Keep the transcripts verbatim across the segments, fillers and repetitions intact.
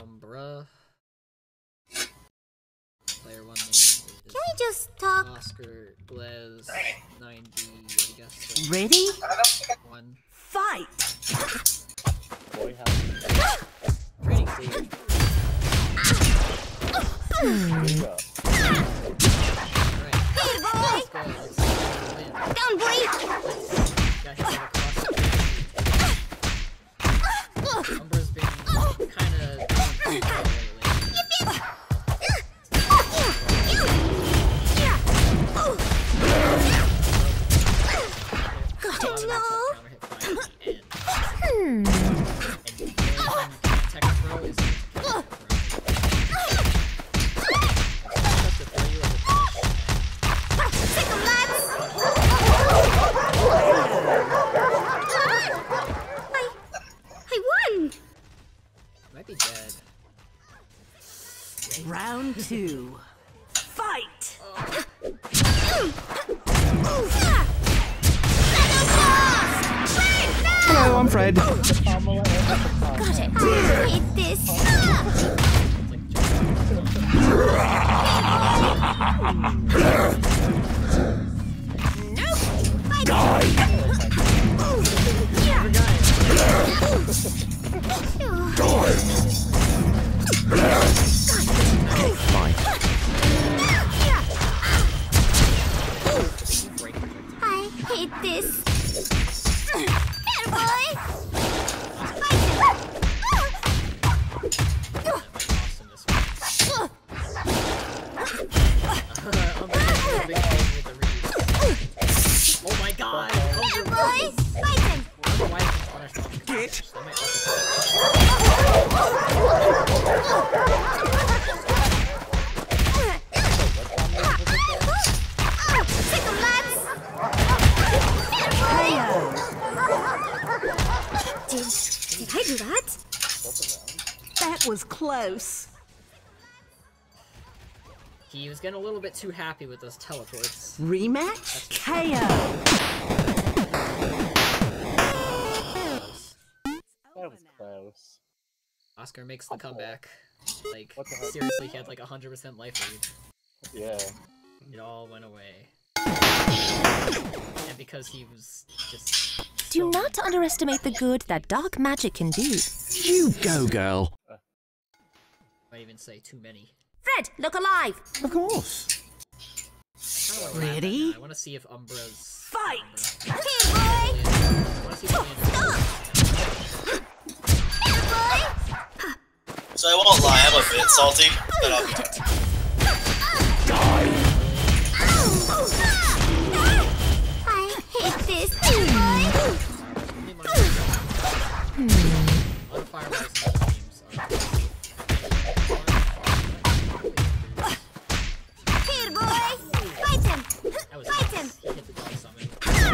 Umbra. Player one name is Can we just talk? Oscar Glez ninety, I guess. So Ready? one. Fight! Boy, how Training stage. up. Alright. Hey, boy! Let's go. Let's see who wins. Down, boy! Got hit by the cross. Umbra's been kinda doing pretty well lately. God, no! And the only time you can attack a throw is if it's a throw. That's the throw you as a finish. Take 'em, lads! I... I won! Might be dead. Round two. Fight! Hello, I'm Fred. Got it! I hate this! Nope! I die! Okay, fine. I hate this! Here, boy! Oh my god! Here, boy! Fight him! Get. Take 'em, lads! Did, did I do that? That was close. He was getting a little bit too happy with those teleports. Rematch? K O. That was close. Oscar makes the comeback. Like, What the heck? seriously, he had like one hundred percent life lead. Yeah. It all went away. And because he was just... Do so not underestimate the good that dark magic can do. You go, girl. I even say too many. Fred, look alive! Of course. I don't wanna laugh at Ready? that. I want to see if Umbra's... Fight! Here, boy! I want to see if Leander... Here, boy! So I won't lie, I'm a bit salty, but I'll be back. I hate this, here, boy! A lot of fireflies in these games are... Here, boy! Fight him! That was Fight him! He hit the dog summon.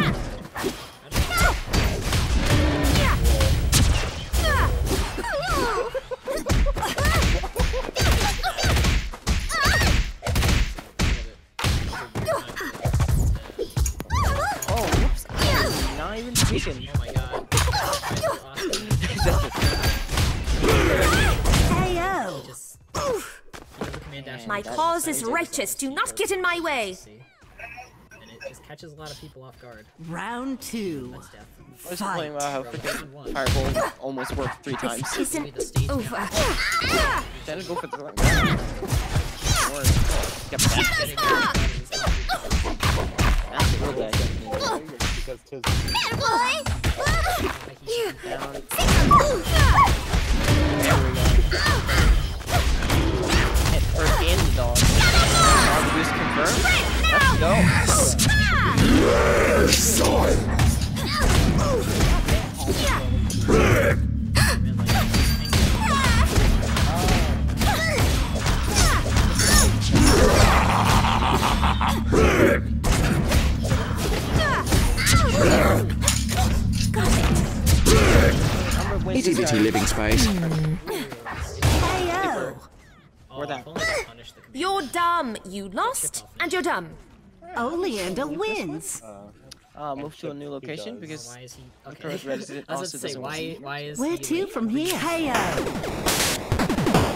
Oh, whoops. I'm not even speaking. Oh my god. K O. Just... he does a command dash My and he cause does is the righteous. Do not get in my way. see? And it just catches a lot of people off guard. Round two. That's death. I was complaining about how freaking Round one. Fireball almost worked three times. This Maybe isn't the stage over. Then go for the right back. Or get back. getting out of this That's the real bad. Because tis Here, boy! Here. Down. Hit first and the dog. Dog boost confirmed. Let's go. Itty bitty living space. K O. Oh, that? if only they punished the command. You're dumb. You lost, and you're dumb. Oleander wins. Uh, move to a new location because Why is he... current Okay. resident I was also about to say, doesn't why, why is Where he to late? from here? K O.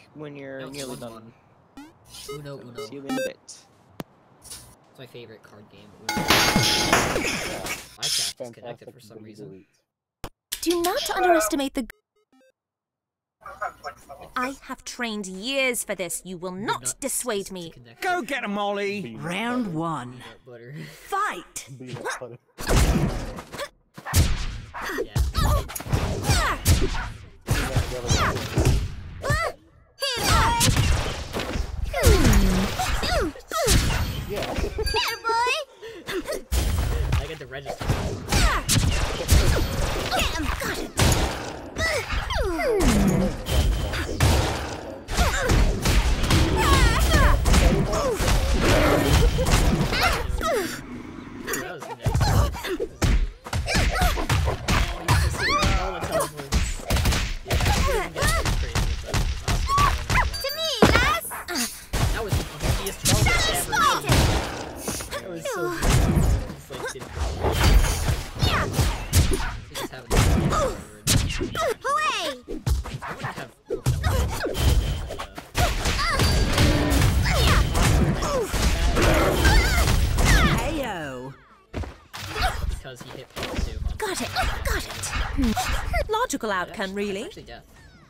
when you're No, it's nearly one done. one. Uno Uno. See you in a bit. It's my favorite card game. Uno. My chat is connected for some reason. Do not underestimate the... I have trained years for this. You will not dissuade me. Go get him, Molly. Round one. Butter. Fight! Yeah. Here, boy! I get to register. Get him! Got it! That was next. To me, lass! That was the funniest moment ever. That was so good. It's like, didn't go. We just haven't done it yet. Away! I wouldn't have looked up K O. because he hit pop too. Got it. Got it. Logical outcome, really. Actually, death.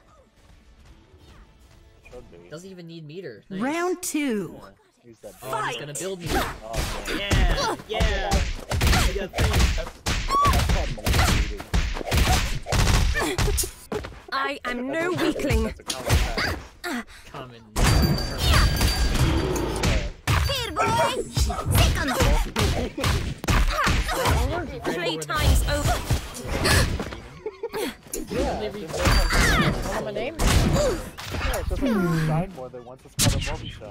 Doesn't even need meter. Nice. Round two. Oh, he's gonna build me. Yeah, yeah. You got three. I am no weakling. Common. Here, boy! Second! Playtime's over. What's my name? Yeah, it's just like you shine more than once. It's called a multi-shot.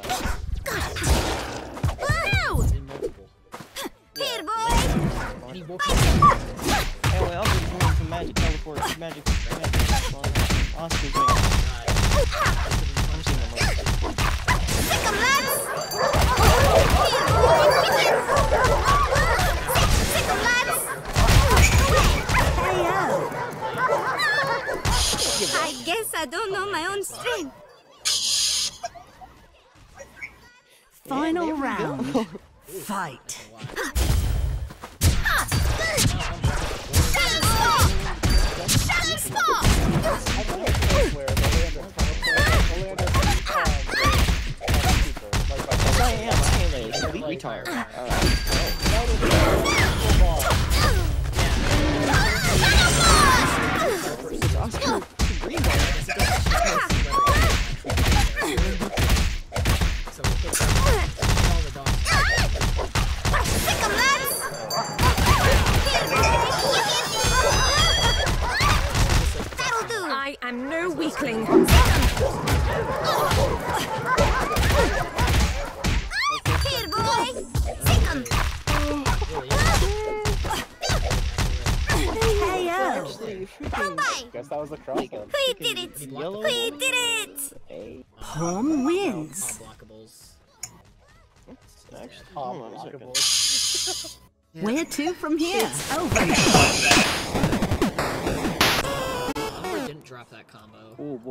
Woo! In multiple. Here, boy! And he woke up. Anyway, I'll be doing some magic teleport, magic, magic, Oscar's doing. I'm seeing them. Second, lads! Second, lads! K O. I guess I don't know my own strength. Final round. Fight. Shadow Spot! Where the land is the land Yes, I am. I am a complete retard. Alright. It's Oscar. It's a green one. So we hit all the dogs. Second, lads! That'll do! I am no weakling. Here, boy! Second! K O. Bye-bye! Guess that was a crossbow. We did it! Yellow. We did it! Home wins. Unblockables. Actually, Oh, hold on a second. blockable. Where to from here? Over. Umbra didn't drop that combo. Oh,